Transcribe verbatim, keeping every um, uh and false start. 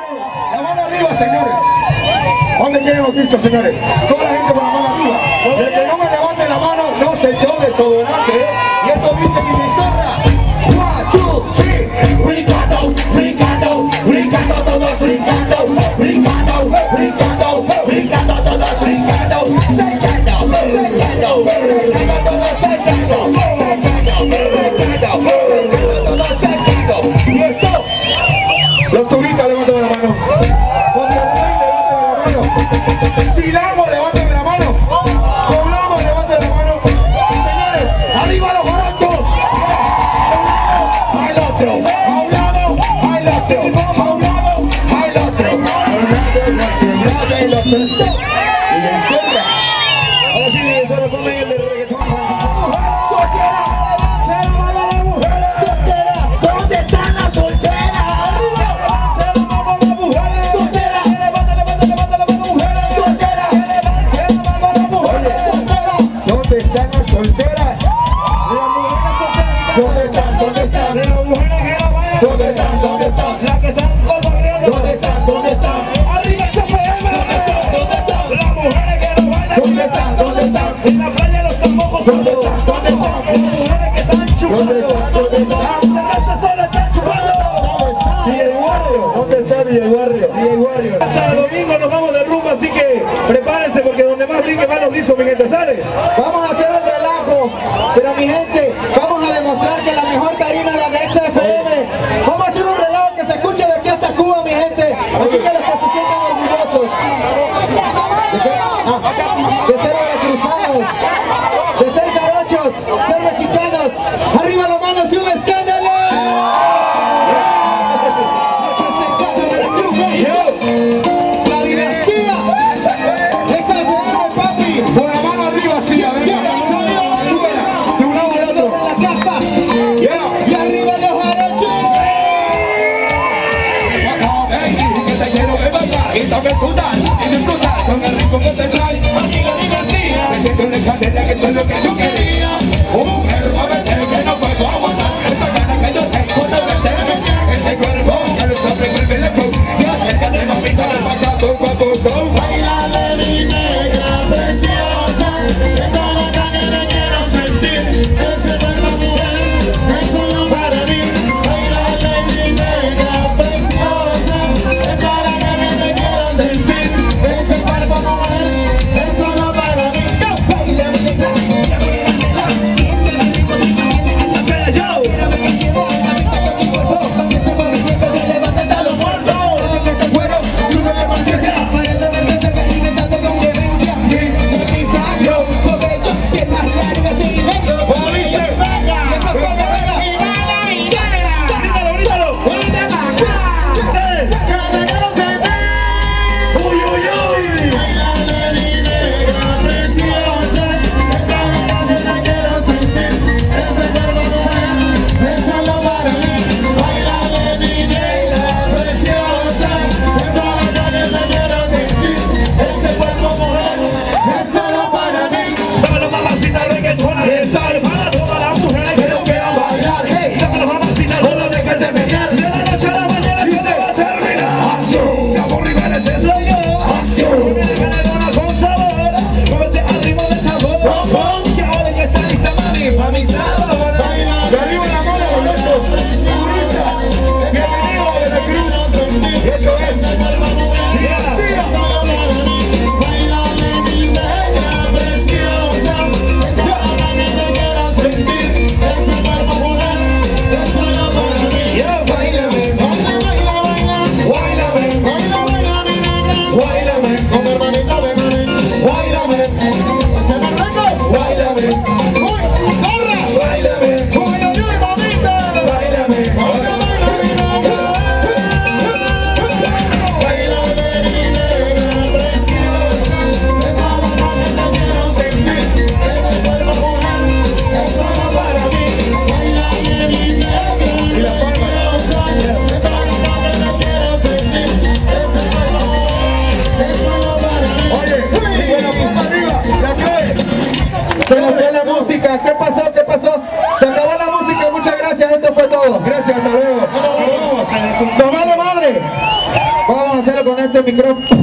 La mano arriba, señores. ¿Dónde quieren los discos, señores? Toda la gente con la mano arriba. El que no me levante la mano no se echó desodorante, ¿eh? Y esto dice mi guitarra. One, two, three. Brincando, brincando, brincando todos, brincando, brincando, brincando, brincando todos, brincando, brincando, brincando, brincando todos, brincando, brincando, brincando, brincando todos, brincando. Y esto, los turistas, levántame la mano. Silamo, levántame la mano. Poblamos, levántame la mano. Señores, arriba los jarochos. Al otro, hablamos, al otro, hablamos, al otro. Y en contra. Ahora sí, eso lo ponen el de reggaetón. ¡Soltera! ¡Se lo manda la mujer! ¡Soltera! ¿Dónde están las solteras? ¡Arriba! ¡Se lo manda la mujer! ¡Soltera! ¡Levanta, levanta, levanta, levanta, mujeres! ¡Soltera! ¡Se lo manda la mujer! ¡Soltera! ¿Dónde están las solteras? ¿Dónde están? ¿Dónde están? Las mujeres que no bailan. ¿Dónde están? ¿Dónde están? Las que están corriendo. ¿Dónde están? ¿Dónde están? ¡Arriba el C F M! ¿Dónde están? ¿Dónde están? Las mujeres que no bailan. ¿Dónde están? ¿Dónde están? En la playa los tambojos. ¿Dónde están? ¿Dónde están? Las mujeres que están chupando. ¿Dónde están? ¿Dónde están? Cerveza sola están chupando. D J Warrior. ¿Dónde está D J Warrior? D J Warrior. El domingo nos vamos de rumba, así que prepárense porque donde más brinque van los discos, mi gente, ¿sale? Vamos a hacer el relajo, pero mi gente, vamos a demostrar que la mejor tarima es la de X F M. Vamos a hacer un relajo que se escuche de aquí hasta Cuba, mi gente. Así que los que se sientan orgullosos de ser, ah, de ser veracruzanos, de ser jarochos, ser mexicanos. Arriba las manos y un escándalo. La dinastía X F M, papi. Con la mano arriba, sí, a ver. De un lado al otro. Y arriba los jarochos. Que te quiero ver bailar y sabes disfrutar y disfrutar con el ritmo que te trae. Aquí la dinastía, metiéndole candela que eso es lo que yo quería. Oh, mujer, a verte que no puedo aguantar. Esa gana que yo tengo de verte. Ese cuerpo ya lo sabe, vuelve loco. Ya acércate, mamita, del pasado, poco a poco. Bailame mi negra preciosa, esta loca que te quiero sentir, ese cuerpo mujer, es solo para mí. Bailame mi negra preciosa, esta loca que te quiero sentir, ese cuerpo mujer, es solo para mí. Bailame mi negra, ¿Qué pasó? ¿Qué pasó? Se acabó la música, muchas gracias, esto fue todo. Gracias, hasta luego. ¡Nos vale madre! el micrófono.